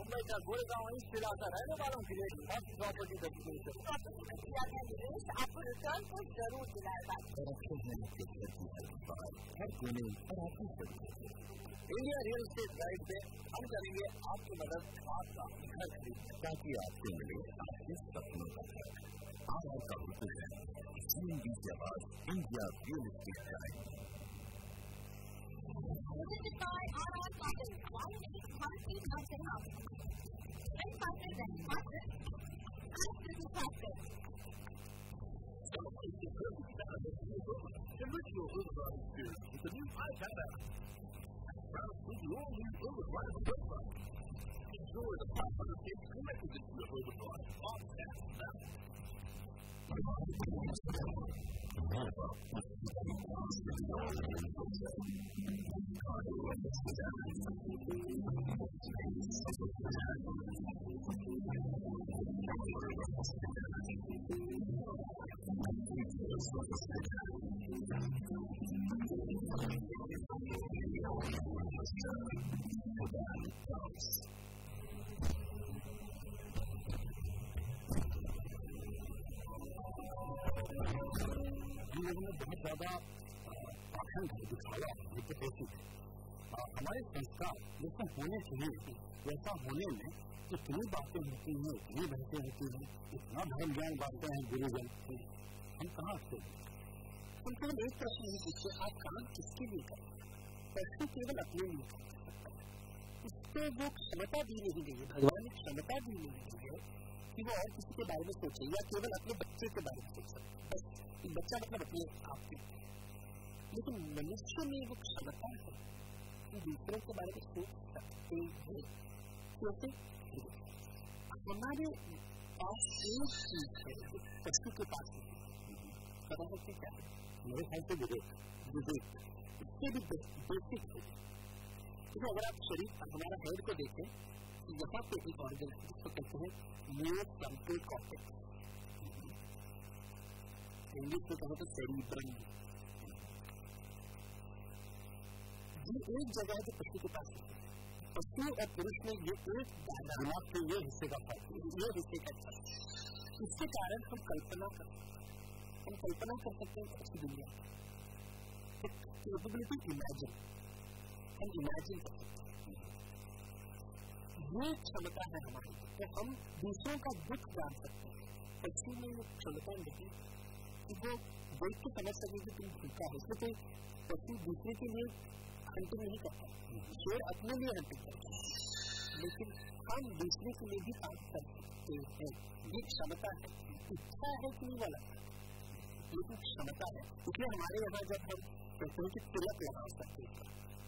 मुंबई का गोरेगांव ईस्ट इलाका रहने वालों के लिए फर्स्ट प्रॉपर्टी डेस्टिनेशन। आपको रिटर्न को जरूर दिलाएगा। इंडिया रियल एस्टेट गाइड पे हम करेंगे आपकी मदद आपका घर खरीदने, ताकि आपको मिले आपके सपनों का घर। आज आपका हुक्म है CMB की आवाज India real estate guide. Enrich your Boulevard experience with the new iPad app. With your new Boulevard website. Enjoy the 500 games connected to your Boulevard on app. लोगों ने बहुत ज्यादा आसन दिखाया हमारे संस्कार जैसे होने चाहिए वैसा होने में इतनी बातें होती हैं, इतनी बातें होती हैं, इतना धर्म ज्ञान बांटते हैं गुरुजन, हम कहाँ से हम केवल एक प्रश्न नहीं पूछते आप काम किसके लिए करें। प्रश्न केवल अपने लिए कर सकता है, इसको वो क्षमता दी नहीं गई है, भगवान ने क्षमता दी नहीं गई है कि वो और किसी के बारे में सोचे या केवल अपने बच्चे के बारे में सोच सकते। बस बच्चा मतलब अपने आप के, लेकिन मनुष्य में वो क्षमता है कि दूसरों के बारे में सोच सकते हैं। क्योंकि हमारे पास एक चीज है पशु के पास पता है कि क्या मेरे ख्याल से विवेक इससे भी बेसिक है। तो अगर आप शरीर हमारा हेड को देखें तो यहाँ पे एक ऑर्गन है जिसको कहते हैं न्यूरोफ्रंटल कॉर्टेक्स, इंग्लिश में कहें तो सेरिब्रम। ये एक जगह है जो पशु के पास है। पशु और पुरुष में ये एक दिमाग के ये हिस्से का फर्क है, ये हिस्से का फर्क। इसके कारण हम कल्पना कर सकते हैं ऐसी दुनिया कैपेबिलिटी इमेजिन, हम इमेजिन कर सकते हैं। ये क्षमता है हमारी, तो हम दूसरों का दुख जान सकते हैं। पशु में ये क्षमता नहीं कि वो देख के समझ सके कि तुम भूखा है, इसलिए कोई पशु दूसरे के लिए हंटिंग नहीं करता, शेर अपने लिए हंटिंग करता है, लेकिन हम दूसरे के लिए भी काम कर सकते हैं। ये क्षमता है, इच्छा है कि नहीं वाला, लेकिन क्षमता है। इसलिए हमारे यहाँ जब हम कहते हैं कि तिलक लगा सकते हैं,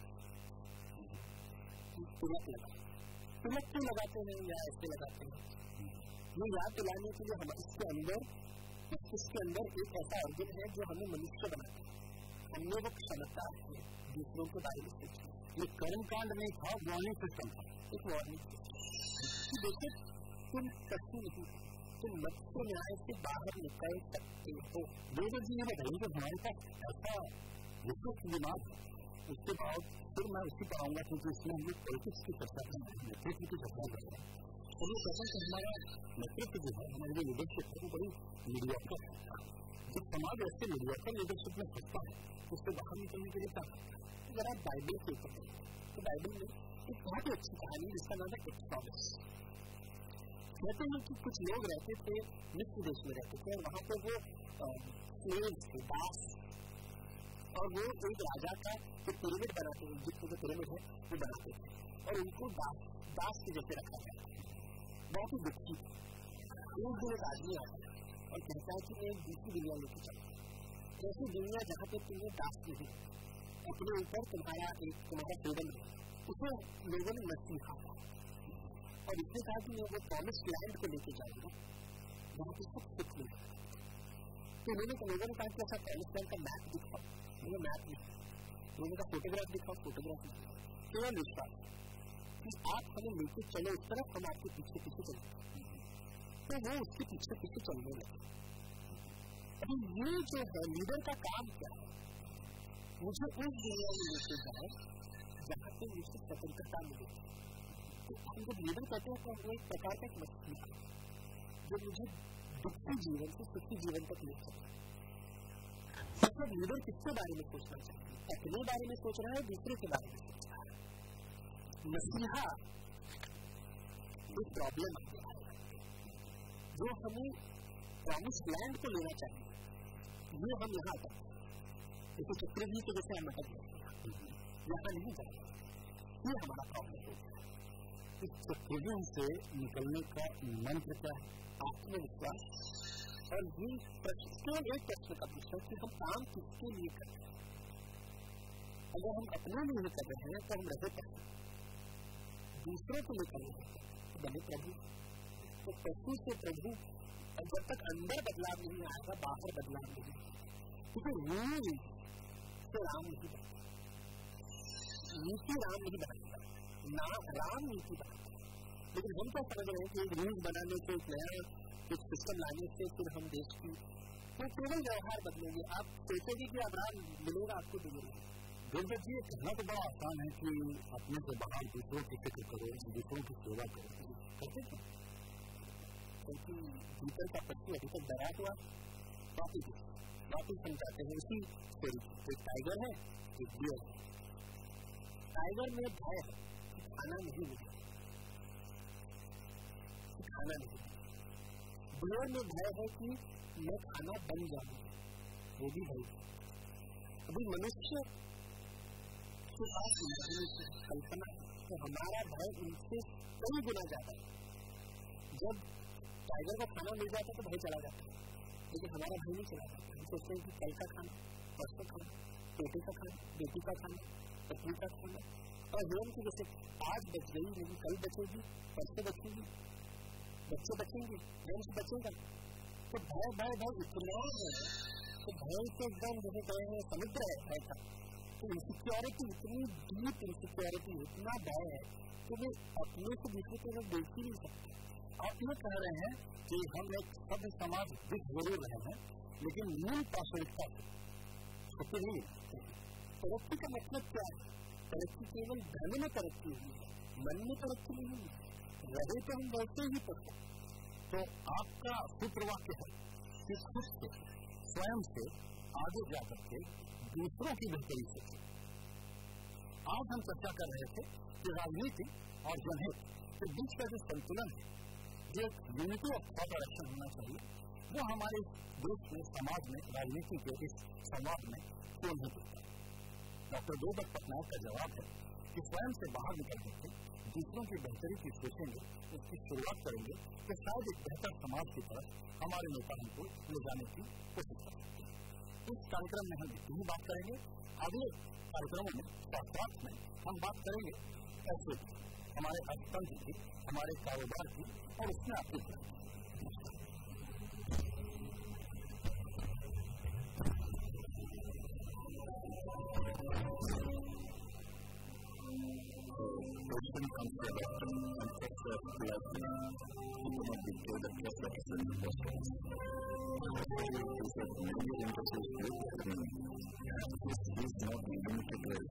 तिलक क्यों लगाते हैं या ऐसे लगाते हैं, ये याद दिलाने के लिए हम इसके अंदर एक ऐसा ऑर्गन है जो हमें मनुष्य बनाता है। हमने वो क्षमता है दूसरों के बारे में सोचना। ये कर्म कांड नहीं था, वार्निंग सिस्टम था, एक वार्निंग सिस्टम। देखिए तुम पशु नहीं, तुम मत्स्य न्याय से बाहर निकल सकते हो। वेद जी ने बताइए कि हमारे पास ऐसा विशेष दिमाग है। उसके बाद फिर मैं उसी पर आऊंगा क्योंकि इसमें हम लोग पॉलिटिक्स की चर्चा कर रहे हैं, नेतृत्व की चर्चा कर रहे हैं। तो ये कहते हैं कि हमारा नेतृत्व जो है, हमारी जो लीडरशिप है वो बड़ी मीडियाकर है। जब समाज ऐसे मीडियाकर लीडरशिप में फंसता है उससे बाहर निकलने के लिए क्या करता है। अगर आप बाइबल से पढ़ें तो बाइबल में एक बहुत ही अच्छी कहानी जिसका नाम है एक्सोडस। कहते हैं कि कुछ लोग रहते थे, मिस्र देश में रहते थे, और वहाँ पे वो स्लेव्स थे, दास, और वो एक राजा का जो पिरामिड बनाते हैं, जिसमें जो पिरामिड है वो बनाते थे, और उनको दास के जैसे रखा गया। बहुत ही दुखी था। एक दिन एक आदमी आता है और कहता है कि मैं एक दूसरी दुनिया लेके चलता हूँ, ऐसी दुनिया जहाँ पे तुम्हें दास नहीं, अपने ऊपर तुम्हारा फ्रीडम है। उसे लोगों ने नसीहा और इसने कहा कि मैं वो प्रॉमिस लैंड को लेके जाऊंगा जहाँ पे सब सुख मिलेगा। तो लोगों ने कहा कि ऐसा प्रॉमिस लैंड का मैप दिखाओ, मुझे मैप नहीं, लोगों का फोटोग्राफ दिखाओ, फोटोग्राफ दिखाओ। केवल विश्वास कि आप हमें लेके चलो उस तरफ, हम आपके पीछे पीछे चले। तो वो उसके पीछे पीछे चलने लगे। अभी ये जो है लीडर का काम क्या है, मुझे उस दुनिया में लेके जाए जहाँ पे मुझे स्वतंत्रता मिलेगी। तो हम जब लीडर कहते हैं तो वो एक प्रकार का मछली है जो मुझे दुखी जीवन से सुखी जीवन तक ले सकता है। मतलब लीडर किसके बारे में सोचना चाहिए? अपने बारे में सोच रहा है, दूसरे के बारे में सोच रहा है। मसीहा एक प्रॉब्लम है जो हमें प्रॉमिस लैंड को लेना चाहिए, ये हम यहाँ तक जैसे चक्रव्यूह के जैसे हम अटक गए, यहाँ नहीं जाए, ये हमारा प्रॉब्लम है। इस चक्रव्यूह से निकलने का मंत्र क्या है? आत्मविश्वास। और ये केवल एक प्रश्न का पूछा कि हम काम किसके लिए कर रहे हैं। अगर हम अपने लिए कर रहे हैं तो हम रहे कर रहे हैं, दूसरों को लेकर तो बने प्रभु। तो प्रभु से प्रभु जब तक अंदर बदलाव नहीं आएगा बाहर बदलाव नहीं आएगा, क्योंकि रूल से राम नहीं बनता, नीति राम नहीं बनाएगा, ना राम नीति बनाएगा। लेकिन हम क्या समझ रहे हैं कि एक रूल बनाने से, एक नया एक सिस्टम लाने से फिर हम देश की तो केवल व्यवहार बदलेंगे। आप सोचेंगे कि अब राम मिलेगा आपको मिलेगा। गुरबत जी, कहना तो बड़ा आसान है कि अपने से बाहर दूसरों की फिक्र करो, दूसरों की सेवा करो, करते थे। क्योंकि भीतर का पक्षी अभी तक डरा हुआ वापिस समझाते हैं उसी स्टोरी की। एक टाइगर है, एक बियर है। टाइगर में भय है कि खाना नहीं मिलेगा, खाना नहीं। बियर में भय है कि मैं खाना बन जाऊंगा, वो भी भय। अभी मनुष्य के पास कल्पना तो हमारा भय इनसे कई गुना ज्यादा है। जब टाइगर को खाना मिल जाता तो भय चला जाता है, लेकिन हमारा भय नहीं चला जाता। हम सोचते हैं कि कल का खाना, परसों खाना, बेटे का खाना, बेटी का खाना, पत्नी का खाना, और हम की जैसे आज बच गई लेकिन कल बचेगी, परसों बचेगी, बच्चे बचेंगे, वंश बचेगा। तो भय भय भय इतना है, तो भय से एकदम जैसे कहे हैं समुद्र है भय का। तो इनसिक्योरिटी इतनी डीप इनसिक्योरिटी, इतना भय है कि वो अपने से दूसरे को लोग देख ही नहीं सकते। आप ये कह रहे हैं कि हम एक सभ्य समाज दिख जरूर रहे हैं, लेकिन मूल प्राथमिकता से नहीं। तरक्की का मतलब क्या है? तरक्की केवल धन में तरक्की हुई है, मन में तरक्की नहीं है। रहे तो हम वैसे ही पढ़ते। तो आपका सूत्र वाक्य है कि खुद से, स्वयं से आगे जाकर के दूसरों की बेहतरी से। आज हम चर्चा कर रहे थे कि राजनीति और जनहित के बीच का जो संतुलन है, जो यूनिटी ऑफ थॉट डायरेक्शन होना चाहिए, वो हमारे देश में, समाज में, राजनीति के इस संवाद में क्यों नहीं दिखता। डॉक्टर देवदत्त पटनायक का जवाब है कि स्वयं से बाहर निकल करके दूसरों की बेहतरी की सोचेंगे, उसकी शुरुआत करेंगे, तो शायद एक बेहतर समाज की तरफ हमारे नेता हमको ले जाने की कोशिश कर सकते हैं। इस कार्यक्रम में हम इतनी बात करेंगे। अगले कार्यक्रमों में, साथ में हम बात करेंगे पैसे की, हमारे अर्थतंत्र की, हमारे कारोबार की और उसमें आपकी question comes to the doctor and takes the life. He cannot be told that just like a certain person. He said, maybe the interest is good, but he is not limited to